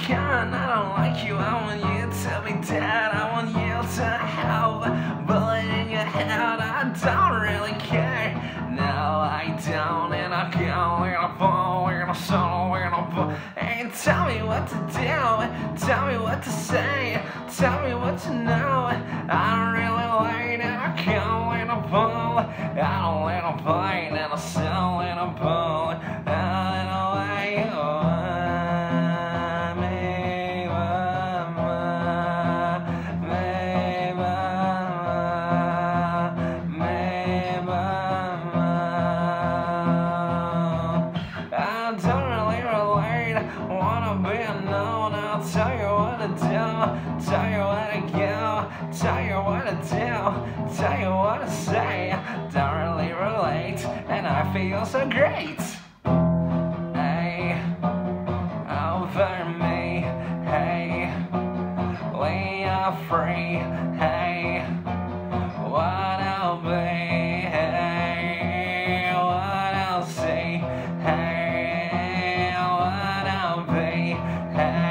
can. I don't like you. I want you to be dead. I want you to have a bullet in your head. I don't really care. No, I don't. And I can't. We're gonna fall. We're gonna solo. We're gonna fall. Hey, tell me what to do. Tell me what to say. Tell me what to know. I don't really wait. And I can't wait to pull. I don't let them play. And I still let them pull. And away. Tell you what to do, tell you what to go, tell you what to do, tell you what to say. Don't really relate, and I feel so great. Hey, over me, hey, we are free, hey, what I'll be, hey, what I'll see, hey, what I'll be, hey.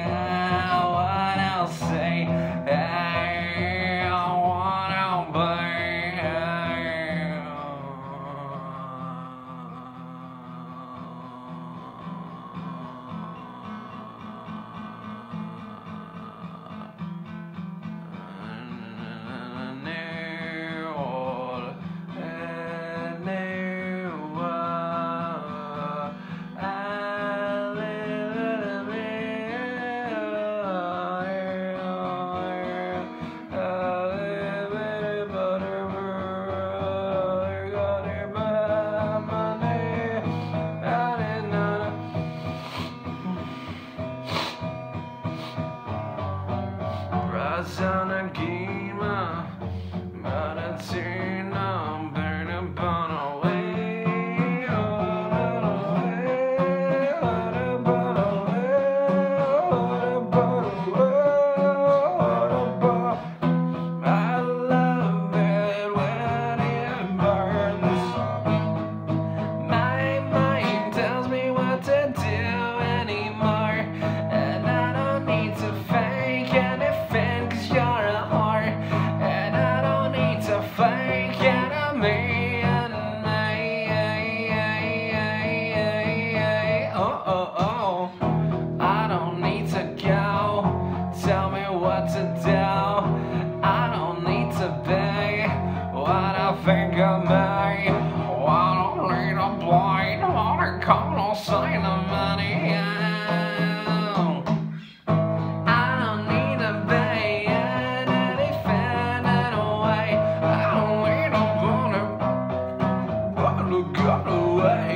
Sana gima, maratina, burn upon away. I love it when it burns. My mind tells me what to do anymore, and I don't need to fake anything. I don't need to go. Tell me what to do. I don't need to be what I think of me. I don't need a blind. What a call sign of money. I don't need to be anything in a way. I don't need a bullet. I got away.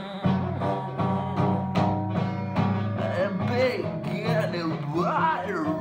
Big water.